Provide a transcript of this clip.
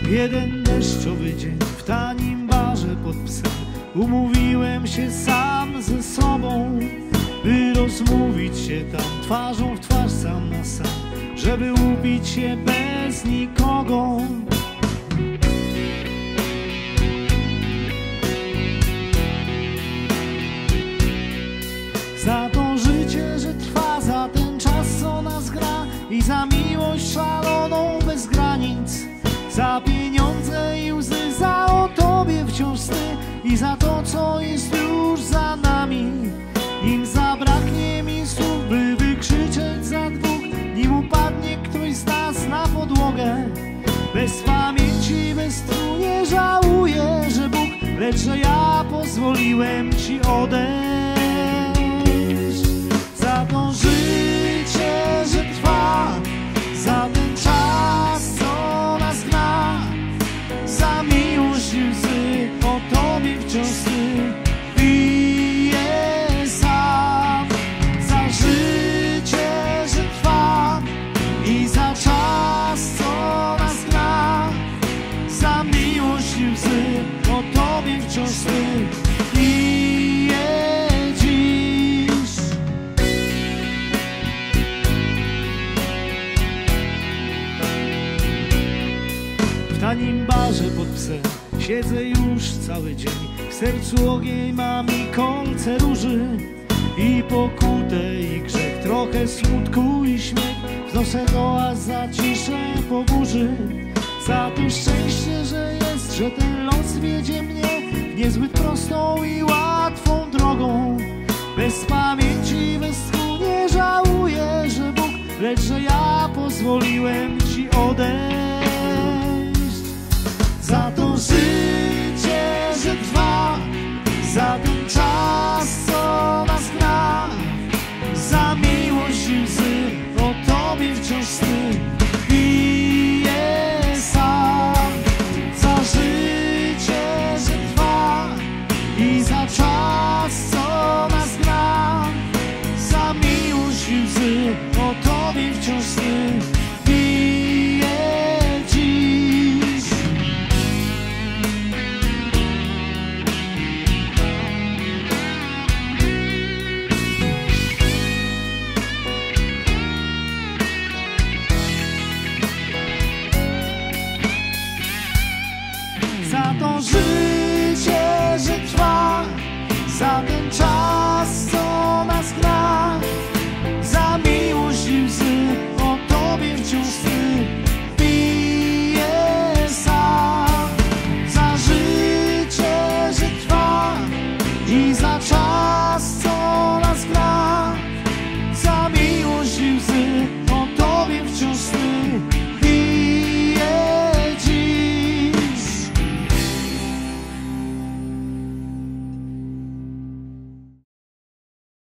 Jeden deszczowy dzień w tanim barze pod psem umówiłem się sam ze sobą, by rozmówić się tam twarzą w twarz, sam na sam, żeby upić się bez nikogo. Za to życie, że trwa, za ten czas, co nas gra, i za miłość szaloną bez granic, za pieniądze i łzy, za o tobie wciąż sny, i za to, co jest już za nami. Nim zabraknie mi słów, by wykrzyczeć za dwóch, nim upadnie ktoś z nas na podłogę. Bez pamięci, bez tchu nie żałuję, że Bóg, lecz że ja pozwoliłem ci odejść. Za to życie, że trwa, za ten czas, co nas gna, za miłość i łzy, o tobie wciąż sny, piję sam. Za życie, że trwa, i za czas, co nas gna, za miłość i łzy, o tobie wciąż sny, piję dziś. W tanim barze pod psem siedzę już cały dzień, w sercu ogień mam i kolce róży, i pokutę i grzech, trochę smutku i śmiech, wznoszę gołas za ciszę po burzy. Za to szczęście, że jest, że ten los wiedzie mnie niezbyt prostą i łatwą drogą. Bez pamięci, bez tchu nie żałuję, że Bóg, lecz że ja pozwoliłem ci odejść. Za to życie, że trwa, za ten czas, co nas gra, za miłość i łzy, o tobie wciąż sny, piję sam. Za życie, że trwa, i za czas, co nas gra, za miłość i łzy, o tobie wciąż sny, piję dziś. Za to życie, że trwa, za ten czas,